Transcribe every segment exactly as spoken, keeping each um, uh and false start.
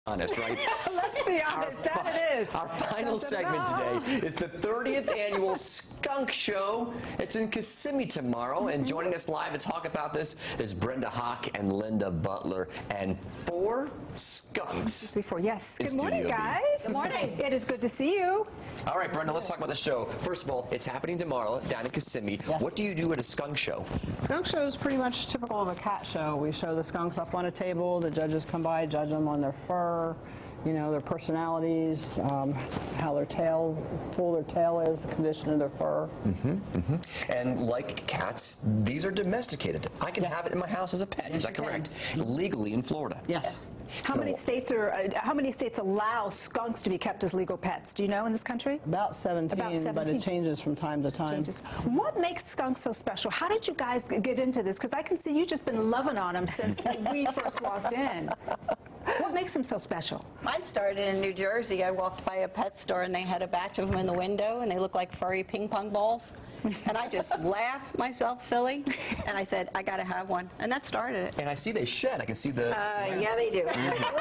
Honest, right? Let's be honest, our that it is. Our final segment today is the thirtieth Annual Skunk Show. It's in Kissimmee tomorrow, and joining us live to talk about this is Brenda Hawk and Linda Butler, and four skunks. Before, yes. Good Studio morning, B. guys. Good morning. It is good to see you. All right, Brenda, let's talk about the show. First of all, it's happening tomorrow down in Kissimmee. Yes. What do you do at a skunk show? Skunk show is pretty much typical of a cat show. We show the skunks up on a table. The judges come by, judge them on their fur, you know, their personalities, um, how their tail, full their tail is, the condition of their fur. Mm-hmm, mm-hmm. And like cats, these are domesticated. I can Yes. have it in my house as a pet. Yes, Is that you correct? can. Legally in Florida. Yes. How many states are? Uh, how many states allow skunks to be kept as legal pets? Do you know in this country? About seventeen, About but seventeen. it changes from time to time. Changes. What makes skunks so special? How did you guys get into this? Because I can see you've just been loving on them since we first walked in. What makes them so special? Mine started in New Jersey. I walked by a pet store and they had a batch of them in the window and they looked like furry ping pong balls. And I just laughed myself silly and I said, I gotta have one. And that started it. And I see they shed. I can see the... Uh, yeah, they do.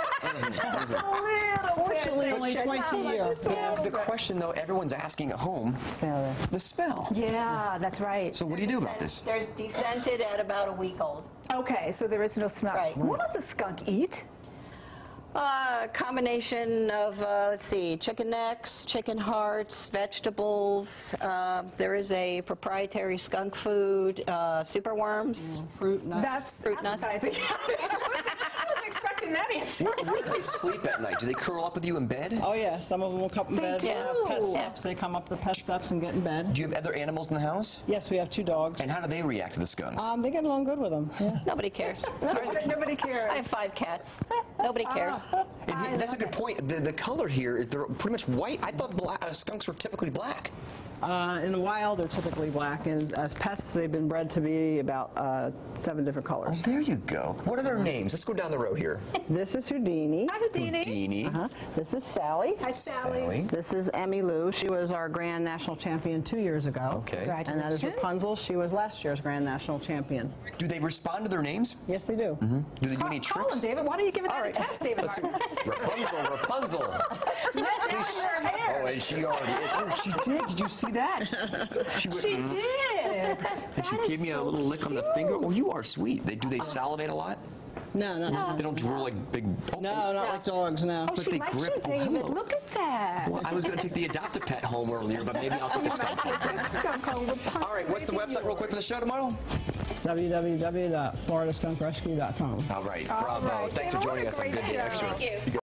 Fortunately, only twice a year. The, the question, though, everyone's asking at home, Yeah. the smell. Yeah, that's right. So what do you do about this? They're decented at about a week old. Okay, so there is no smell. Right. What does a skunk eat? Uh, combination of, uh, let's see, chicken necks, chicken hearts, vegetables. Uh, there is a proprietary skunk food, uh, super worms. Fruit, nuts. That's Fruit nuts. appetizing. I wasn't expecting that answer. Where, where do they sleep at night? Do they curl up with you in bed? Oh, yeah. Some of them will come in They bed. do. We have pet steps. They come up the pet steps and get in bed. Do you have other animals in the house? Yes, we have two dogs. And how do they react to the skunks? Um, they get along good with them. Yeah. Nobody cares. Nobody cares. I have five cats. Nobody cares. And he- that's a good point. The, the color here is they're pretty much white. I thought black, uh, skunks were typically black. Uh, in the wild, they're typically black, and as pets, they've been bred to be about uh, seven different Oh, colors. there you go. What are their names? Let's go down the road here. This is Houdini. Hi, Houdini. Houdini. Uh-huh. This is Sally. Hi, Sally. Sally. This is Emmy Lou. She was our Grand National Champion two years ago. Okay. Congratulations. And that is Rapunzel. She was last year's Grand National Champion. Do they respond to their names? Yes, they do. Mm-hmm. Do they do any Call tricks? him, David. Why don't you give it that All a right. test, David? Let's see. Martin? Rapunzel, Rapunzel. Let down her hair. Oh, and she already is. Oh, she did. Did you see that? She, went, She did. and she gave me a little lick on the finger. Oh, you are sweet. They, do they salivate a lot? No, no, no. They don't drool like big... Oh, No, not like dogs, no. Oh, But she they likes grip- you, oh, David. hello. Look at that. Well, I was going to take the adopt-a-pet home earlier, but maybe I'll take the skunk home. This skunk home will punch All right, what's the right website in real quick for the show tomorrow? w w w dot florida skunk rescue dot com. All right, All bravo. right. Thanks for What a joining us on great Good Day show. Extra. Thank you.